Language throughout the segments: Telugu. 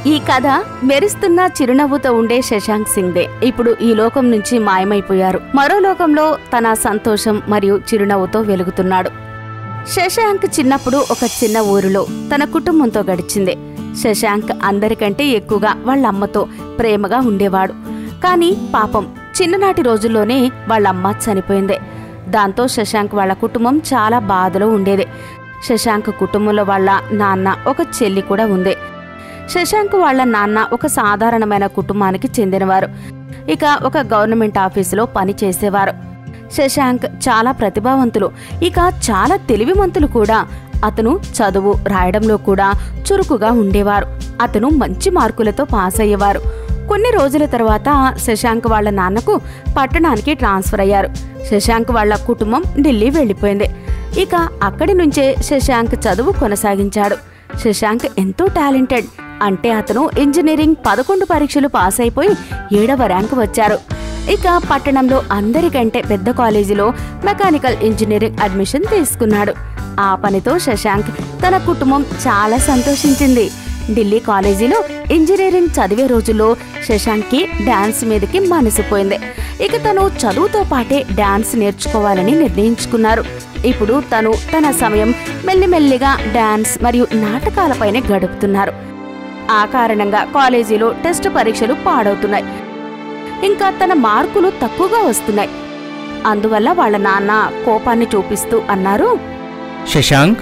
ఈ కథ మెరుస్తున్న చిరునవ్వుతో ఉండే శశాంక్ సింగ్దే ఇప్పుడు ఈ లోకం నుంచి మాయమైపోయారు. మరో లోకంలో తన సంతోషం మరియు చిరునవ్వుతో వెలుగుతున్నాడు. శశాంక్ చిన్నప్పుడు ఒక చిన్న ఊరిలో తన కుటుంబంతో గడిచింది. శశాంక్ అందరికంటే ఎక్కువగా వాళ్ళమ్మతో ప్రేమగా ఉండేవాడు. కానీ పాపం చిన్ననాటి రోజుల్లోనే వాళ్ళమ్మ చనిపోయింది. దాంతో శశాంక్ వాళ్ళ కుటుంబం చాలా బాధలో ఉండేది. శశాంక్ కుటుంబంలో వాళ్ళ నాన్న, ఒక చెల్లి కూడా ఉంది. శశాంక్ వాళ్ళ నాన్న ఒక సాధారణమైన కుటుంబానికి చెందినవారు. ఇక ఒక గవర్నమెంట్ ఆఫీసులో పని చేసేవారు. శశాంక్ చాలా ప్రతిభావంతులు, ఇక చాలా తెలివిమంతులు కూడా. అతను చదువు రాయడంలో కూడా చురుకుగా ఉండేవారు. అతను మంచి మార్కులతో పాస్ అయ్యేవారు. కొన్ని రోజుల తర్వాత శశాంక్ వాళ్ళ నాన్నకు పట్టణానికి ట్రాన్స్ఫర్ అయ్యారు. శశాంక్ వాళ్ళ కుటుంబం ఢిల్లీ వెళ్లిపోయింది. ఇక అక్కడి నుంచే శశాంక్ చదువు కొనసాగించాడు. శశాంక్ ఎంతో టాలెంటెడ్. అంటే అతను ఇంజనీరింగ్ 11 పరీక్షలు పాస్ అయిపోయి 7వ ర్యాంకు వచ్చారు. ఇక పట్టణంలో అందరికంటే పెద్ద కాలేజీలో మెకానికల్ ఇంజనీరింగ్ అడ్మిషన్ తీసుకున్నాడు. ఆ పనితో శశాంక్ తన కుటుంబం చాలా సంతోషించింది. ఢిల్లీ కాలేజీలో ఇంజనీరింగ్ చదివే రోజుల్లో శశాంక్కి డాన్స్ మీదకి మనసిపోయింది. ఇక తను చదువుతో పాటే డాన్స్ నేర్చుకోవాలని నిర్ణయించుకున్నారు. ఇప్పుడు తను తన సమయం మెల్లిమెల్లిగా డాన్స్ మరియు నాటకాలపైనే గడుపుతున్నారు. ఆ కారణంగా కాలేజీలో టెస్ట్ పరీక్షలు పాడవుతున్నాయి. ఇంకా తన మార్కులు తక్కువగా వస్తున్నాయి. అందువల్ల వాళ్ళ నాన్న కోపాన్ని చూపిస్తూ అన్నారు, శశాంక్,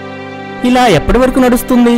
ఇలా ఎప్పటి వరకు నడుస్తుంది?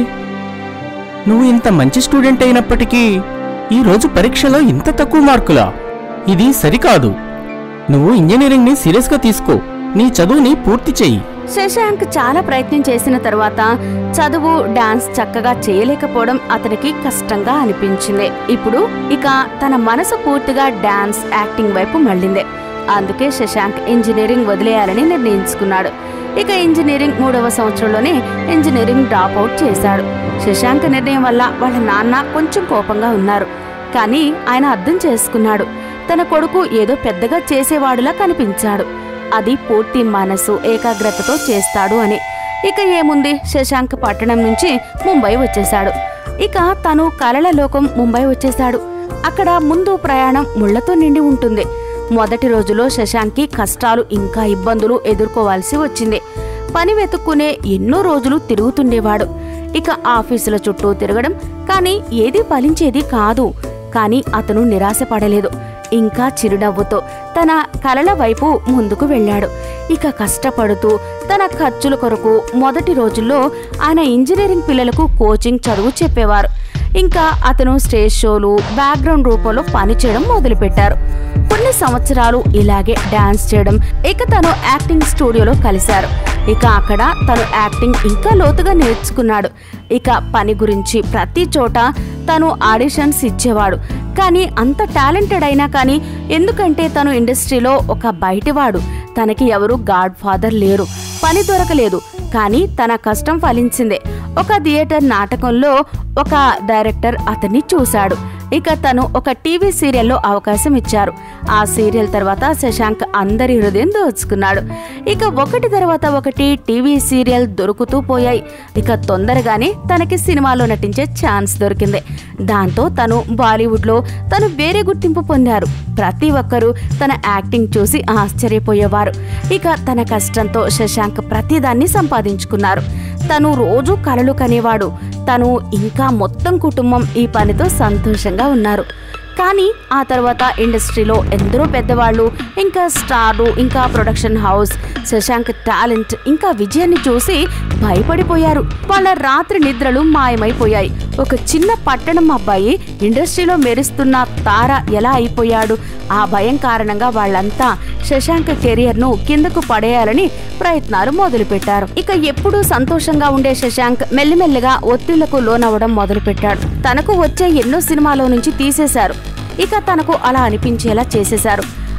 నువ్వు ఇంత మంచి స్టూడెంట్ అయినప్పటికీ ఈరోజు పరీక్షలో ఇంత తక్కువ మార్కులా? ఇది సరికాదు. నువ్వు ఇంజనీరింగ్ ని సీరియస్ గా తీసుకో. నీ చదువుని పూర్తి చెయ్యి. శశాంక్ చాలా ప్రయత్నం చేసిన తర్వాత చదువు, డాన్స్ చక్కగా చేయలేకపోవడం అతనికి కష్టంగా అనిపించింది. ఇప్పుడు ఇక తన మనసు పూర్తిగా డాన్స్, యాక్టింగ్ వైపు మళ్ళింది. అందుకే శశాంక్ ఇంజనీరింగ్ వదిలేయాలని నిర్ణయించుకున్నాడు. ఇక ఇంజనీరింగ్ 3వ సంవత్సరంలోనే ఇంజనీరింగ్ డ్రాప్ అవుట్ చేశాడు. శశాంక్ నిర్ణయం వల్ల వాళ్ళ నాన్న కొంచెం కోపంగా ఉన్నారు. కానీ ఆయన అర్థం చేసుకున్నాడు. తన కొడుకు ఏదో పెద్దగా చేసేవాడులా కనిపించాడు. అది పూర్తి మనసు, ఏకాగ్రతతో చేస్తాడు అని. ఇక ఏముంది, శశాంక్ పట్టణం నుంచి ముంబై వచ్చేశాడు. ఇక తను కలల లోకం ముంబై వచ్చేశాడు. అక్కడ ముందు ప్రయాణం ముళ్లతో నిండి ఉంటుంది. మొదటి రోజులో శశాంక్కి కష్టాలు, ఇంకా ఇబ్బందులు ఎదుర్కోవాల్సి వచ్చింది. పని వెతుక్కునే ఎన్నో రోజులు తిరుగుతుండేవాడు. ఇక ఆఫీసుల చుట్టూ తిరగడం, కానీ ఏదీ ఫలించేది కాదు. కానీ అతను నిరాశపడలేదు. ఇంకా చిరునవ్వుతో తన కలల వైపు ముందుకు వెళ్ళాడు. ఇక కష్టపడుతూ తన ఖర్చుల కొరకు మొదటి రోజుల్లో ఆయన ఇంజనీరింగ్ పిల్లలకు కోచింగ్ చదువు చెప్పేవారు. ఇంకా అతను స్టేజ్ షోలు, బ్యాక్గ్రౌండ్ రూపంలో పనిచేయడం మొదలుపెట్టారు. కొన్ని సంవత్సరాలు ఇలాగే డాన్స్ చేయడం. ఇక తను యాక్టింగ్ స్టూడియోలో కలిశారు. ఇక అక్కడ తను యాక్టింగ్ ఇంకా లోతుగా నేర్చుకున్నాడు. ఇక పని గురించి ప్రతి చోట తను ఆడిషన్స్ ఇచ్చేవాడు. కానీ అంత టాలెంటెడ్ అయినా కానీ, ఎందుకంటే తను ఇండస్ట్రీలో ఒక బయటివాడు, తనకి ఎవరు గాడ్ ఫాదర్ లేరు, పని దొరకలేదు. కానీ తన కష్టం ఫలించింది. ఒక థియేటర్ నాటకంలో ఒక డైరెక్టర్ అతన్ని చూశాడు. ఇక తను ఒక టీవీ సీరియల్లో అవకాశం ఇచ్చారు. ఆ సీరియల్ తర్వాత శశాంక్ అందరి హృదయం దోచుకున్నాడు. ఇక ఒకటి తర్వాత ఒకటి టీవీ సీరియల్ దొరుకుతూ పోయాయి. ఇక తొందరగానే తనకి సినిమాలో నటించే ఛాన్స్ దొరికింది. దాంతో తను బాలీవుడ్లో తను వేరే గుర్తింపు పొందారు. ప్రతి ఒక్కరూ తన యాక్టింగ్ చూసి ఆశ్చర్యపోయేవారు. ఇక తన కష్టంతో శశాంక్ ప్రతిదాన్ని సంపాదించుకున్నారు. తను రోజు కలలు కనేవాడు. తను ఇంకా మొత్తం కుటుంబం ఈ పనితో సంతోషంగా ఉన్నారు. కానీ ఆ తర్వాత ఇండస్ట్రీలో ఎందరో పెద్దవాళ్ళు, ఇంకా స్టార్లు, ఇంకా ప్రొడక్షన్ హౌస్ శశాంక్ టాలెంట్ ఇంకా విజయాన్ని చూసి భయపడిపోయారు. వాళ్ళ రాత్రి నిద్రలు మాయమైపోయాయి. ఒక చిన్న పట్టణం అబ్బాయి ఇండస్ట్రీలో మెరుస్తున్న తార ఎలా అయిపోయాడు? ఆ భయం కారణంగా వాళ్ళంతా శశాంక్ కెరియర్ ను కిందకు పడేయాలని ప్రయత్నాలు మొదలుపెట్టారు. ఇక ఎప్పుడూ సంతోషంగా ఉండే శశాంక్ మెల్లిమెల్లిగా ఒత్తిళ్లకు లోనవ్వడం మొదలుపెట్టాడు. తనకు వచ్చే ఎన్నో సినిమాలో నుంచి తీసేశారు. ఇక తనకు అలా అనిపించేలా చేసేశారు.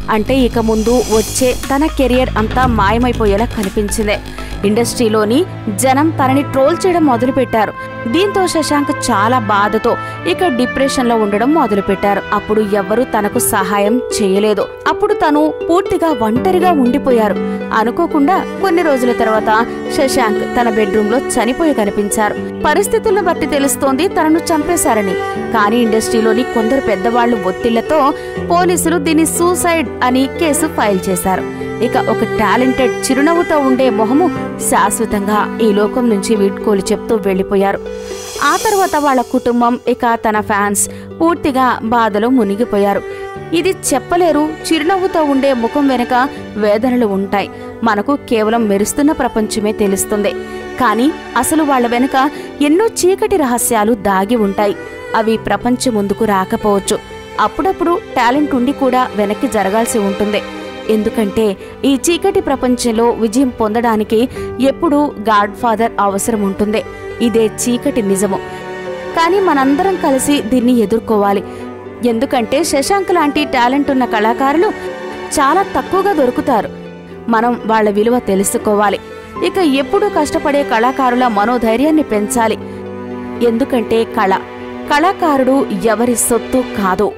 అంటే ఇక ముందు వచ్చే తన కెరియర్ అంతా మాయమైపోయేలా కనిపించింది. ఇండస్ట్రీలోని జనం తనని ట్రోల్ చేయడం మొదలుపెట్టారు. దీంతో శశాంక్ చాలా బాధతో ఇక డిప్రెషన్ లో ఉండడం మొదలుపెట్టారు. అప్పుడు ఎవ్వరూ తనకు సహాయం చేయలేదు. అప్పుడు తను పూర్తిగా ఒంటరిగా ఉండిపోయారు. అనుకోకుండా కొన్ని రోజుల తర్వాత శశాంక్ తన బెడ్రూమ్ లో చనిపోయి కనిపించారు. పరిస్థితులను బట్టి తెలుస్తోంది తనను చంపేశారని. కానీ ఇండస్ట్రీలోని కొందరు పెద్దవాళ్లు ఒత్తిళ్లతో పోలీసులు దీన్ని సూసైడ్ అని కేసు ఫైల్ చేశారు. ఇక ఒక టాలెంటెడ్ చిరునవ్వుతో ఉండే మొహము శాశ్వతంగా ఈ లోకం నుంచి వీడ్కోలు చెప్తూ వెళ్లిపోయారు. ఆ తర్వాత వాళ్ళ కుటుంబం ఇక తన ఫ్యాన్స్ పూర్తిగా బాధలో మునిగిపోయారు. ఇది చెప్పలేరు. చిరునవ్వుతో ఉండే ముఖం వెనుక వేదనలు ఉంటాయి. మనకు కేవలం మెరుస్తున్న ప్రపంచమే తెలుస్తుంది. కానీ అసలు వాళ్ళ వెనుక ఎన్నో చీకటి రహస్యాలు దాగి ఉంటాయి. అవి ప్రపంచం ముందుకు రాకపోవచ్చు. అప్పుడప్పుడు టాలెంట్ ఉండి కూడా వెనక్కి జరగాల్సి ఉంటుంది. ఎందుకంటే ఈ చీకటి ప్రపంచంలో విజయం పొందడానికి ఎప్పుడూ గాడ్ ఫాదర్ అవసరం ఉంటుంది. ఇదే చీకటి నిజము. కానీ మనందరం కలిసి దీన్ని ఎదుర్కోవాలి. ఎందుకంటే శశాంక్ లాంటి టాలెంట్ ఉన్న కళాకారులు చాలా తక్కువగా దొరుకుతారు. మనం వాళ్ళ విలువ తెలుసుకోవాలి. ఇక ఎప్పుడూ కష్టపడే కళాకారుల మనోధైర్యాన్ని పెంచాలి. ఎందుకంటే కళాకారుడు ఎవరి సొత్తు కాదు.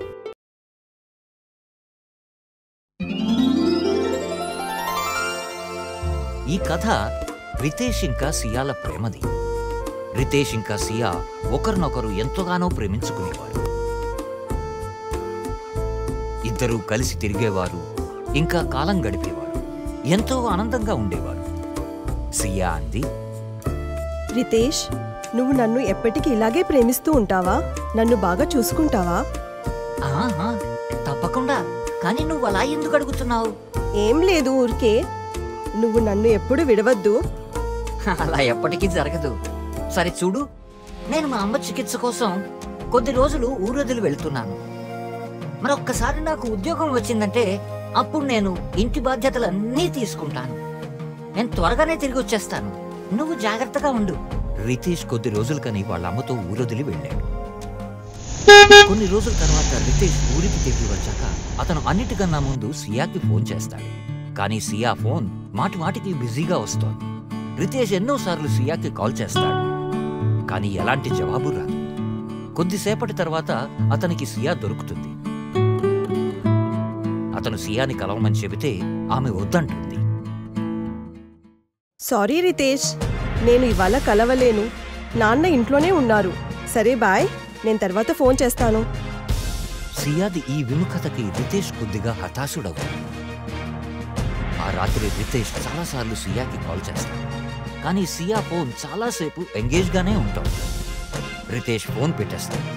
ఈ కథ రితేష్ ఇంకా సియాల ప్రేమది. రితేష్ ఇంకా సియా ఒకరినొకరు ఎంతగానో ప్రేమించుకునేవారు. ఇద్దరూ కలిసి తిరిగేవారు, ఇంకా కాలం గడిపేవారు, ఎంతో ఆనందంగా ఉండేవారు. సియా అంది, రితేష్, నువ్వు నన్ను ఎప్పటికీ ఇలాగే ప్రేమిస్తూ ఉంటావా? నన్ను బాగా చూసుకుంటావా? తప్పకుండా. కానీ నువ్వు అలా ఎందుకు అడుగుతున్నావు? ఏం లేదు, ఊరికే. నువ్వు నన్ను ఎప్పుడు విడవద్దు. అలా ఎప్పటికీ జరగదు. సరే చూడు, నేను మా అమ్మ చికిత్స కోసం కొద్ది రోజులు ఊరొదిలి వెళ్తున్నాను. మరొక్కసారి నాకు ఉద్యోగం వచ్చిందంటే అప్పుడు నేను ఇంటి బాధ్యతలన్నీ తీసుకుంటాను. నేను త్వరగానే తిరిగి వచ్చేస్తాను. నువ్వు జాగ్రత్తగా ఉండు. రితేష్ కొద్ది రోజులకని వాళ్ళ అమ్మతో ఊరొదిలి వెళ్ళాడు. కొన్ని రోజుల తర్వాత రితేష్ ఊరికి తిరిగి వచ్చాక అతను అన్నిటికన్నా ముందు సియాకి ఫోన్ చేస్తాడు. కానీ సియా ఫోన్ మాటి మాటికి బిజీగా వస్తోంది. రితేష్ ఎన్నోసార్లు సియాకి కాల్ చేస్తాడు, కానీ ఎలాంటి జవాబు రాదు. కొద్దిసేపటి తర్వాత అతనికి సియా దొరుకుతుంది. అతను సియాని కలవమని చెబితే ఆమె వద్దంటుంది. సారీ రితేష్, నేను ఇవాళ కలవలేను. నాన్న ఇంట్లోనే ఉన్నారు. సరే బాయ్, నేను తర్వాత ఫోన్ చేస్తాను. సియాది ఈ విముఖతకి రితేష్ కొద్దిగా హతాశుడవుతాడు. ఆ రాత్రి రితేష్ చాలాసార్లు సియాకి కాల్ చేస్తాడు, కానీ సియా ఫోన్ చాలాసేపు ఎంగేజ్గానే ఉంటుంది. రితేష్ ఫోన్ పెట్టేస్తాడు.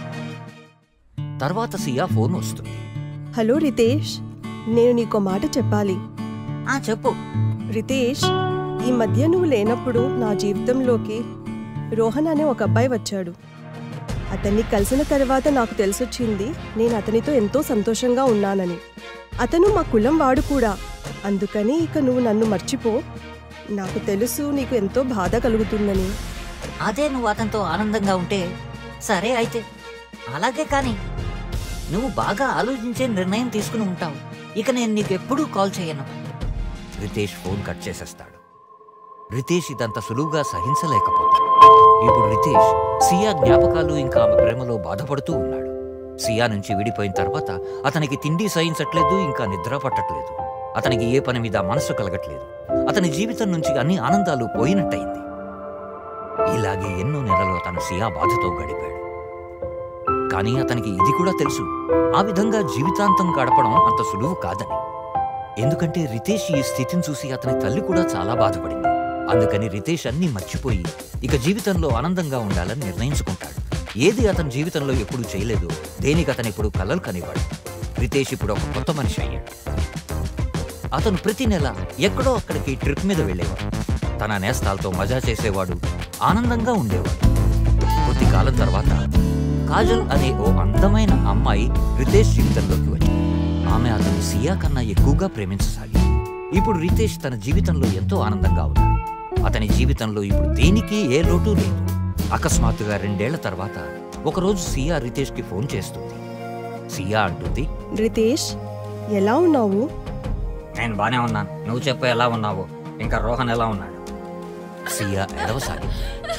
తర్వాత సియా ఫోన్ వస్తుంది. హలో రితేష్, నేను నీకో మాట చెప్పాలి. చెప్పు. రితేష్, ఈ మధ్య నువ్వు లేనప్పుడు నా జీవితంలోకి రోహన్ అనే ఒక అబ్బాయి వచ్చాడు. అతన్ని కలిసిన తర్వాత నాకు తెలిసొచ్చింది నేను అతనితో ఎంతో సంతోషంగా ఉన్నానని. అతను మా కులం వాడు కూడా. అందుకని ఇక నువ్వు నన్ను మర్చిపో. నాకు తెలుసు నీకు ఎంతో బాధ కలుగుతుందని. అదే నువ్వు అతనితో ఆనందంగా ఉంటే సరే అయితే అలాగే. కానీ నువ్వు బాగా ఆలోచించే నిర్ణయం తీసుకుని ఉంటావు. ఇక నేను నీకు ఎప్పుడూ కాల్ చేయను. రితేష్ ఫోన్ కట్ చేసేస్తాడు. రితేష్ ఇదంతా సులువుగా సహించలేకపోతాడు. ఇప్పుడు రితేష్ సియా జ్ఞాపకాలు ఇంకా ఆమె ప్రేమలో బాధపడుతూ ఉన్నాడు. సియా నుంచి విడిపోయిన తర్వాత అతనికి తిండి సహించట్లేదు, ఇంకా నిద్ర పట్టట్లేదు. అతనికి ఏ పని మీద మనసు కలగట్లేదు. అతని జీవితం నుంచి అన్ని ఆనందాలు పోయినట్టయింది. ఇలాగే ఎన్నో నెలలు అతను సియా బాధతో గడిపాడు. కానీ అతనికి ఇది కూడా తెలుసు, ఆ విధంగా జీవితాంతం గడపడం అంత సులువు కాదని. ఎందుకంటే రితేష్ ఈ స్థితిని చూసి అతని తల్లి కూడా చాలా బాధపడింది. అందుకని రితేష్ అన్నీ మర్చిపోయి ఇక జీవితంలో ఆనందంగా ఉండాలని నిర్ణయించుకుంటాడు. ఏది అతని జీవితంలో ఎప్పుడు చేయలేదు, దేనికి అతను ఇప్పుడు కలలు కనివాడు. రితేష్ ఇప్పుడు ఒక కొత్త మనిషి అయ్యాడు. అతను ప్రతి నెల ఎక్కడో అక్కడికి ట్రిప్ మీద వెళ్ళేవాడు. తన నేస్తాలతో మజా చేసేవాడు, ఆనందంగా ఉండేవాడు. కొద్ది కాలం తర్వాత కాజల్ అనే ఓ అందమైన అమ్మాయి రితేష్ జీవితంలోకి వచ్చింది. ఆమె అతను సియా కన్నా ఎక్కువగా ప్రేమించసాగింది. ఇప్పుడు రితేష్ తన జీవితంలో ఎంతో ఆనందంగా ఉన్నాడు. అతని జీవితంలో ఇప్పుడు దేనికి ఏ లోటు లేదు. అకస్మాత్తుగా 2 ఏళ్ల తర్వాత ఒకరోజు సియా రితేష్కి ఫోన్ చేస్తుంది. సియా అంటుంది, రితేష్, ఎలా ఉన్నావు? నేను బానే ఉన్నాను. నువ్వు చెప్పు ఎలా ఉన్నావు? ఇంకా రోహన్ ఎలా ఉన్నాడు? సియా ఎడవసాగింది.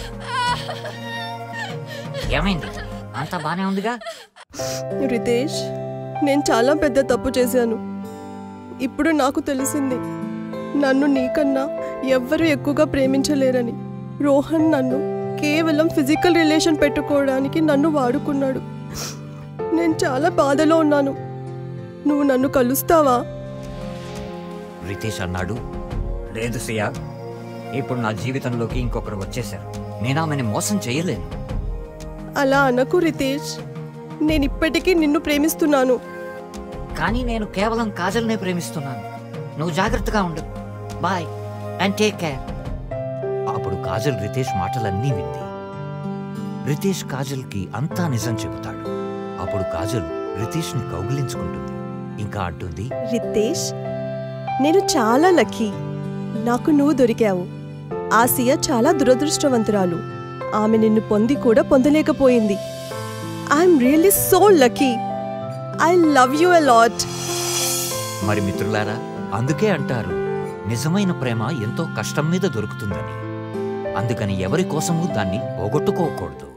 ఏమైంది? అంతా బానే ఉందిగా? రితేష్, నేను చాలా పెద్ద తప్పు చేశాను. ఇప్పుడు నాకు తెలిసింది నన్ను నీకన్నా ఎవ్వరూ ఎక్కువగా ప్రేమించలేరని. రోహన్ నన్ను కేవలం ఫిజికల్ రిలేషన్ పెట్టుకోవడానికి నన్ను వాడుకున్నాడు. నేను చాలా బాధలో ఉన్నాను. నువ్వు నన్ను కలుస్తావా? రితేష్ అన్నాడు. లేదు సియా, ఇప్పుడు నా జీవితంలోకి ఇంకొకరు వచ్చేశారు. నేను ఆమెని మోసం చేయలేను. అలా అనకు రితేష్, నేను ఇప్పటికీ నిన్ను ప్రేమిస్తున్నాను. కానీ నేను కేవలం కాజల్నే ప్రేమిస్తున్నాను. నువ్వు జాగ్రత్తగా ఉండు. Bye and take care. అప్పుడు కాజల్ రితేష్ మాటలన్నీ వింది. రితేష్ కాజల్కి అంతా నిజం చెబుతాడు. అప్పుడు కాజల్ రితేష్ని కౌగిలించుకుంటుంది. ఇంకా అంటుంది, రితేష్, నేను చాలా లక్కీ. నాకు నువ్వు దొరికావు. ఆసియా చాలా దురదృష్టవంతురాలు. ఆమె నిన్ను పొంది కూడా పొందలేకపోయింది. I'm really so lucky. I love you a lot. మరి మిత్రులారా, అందుకే అంటారు నిజమైన ప్రేమ ఎంతో కష్టం మీద దొరుకుతుందని. అందుకని ఎవరి కోసమూ దాన్ని పోగొట్టుకోకూడదు.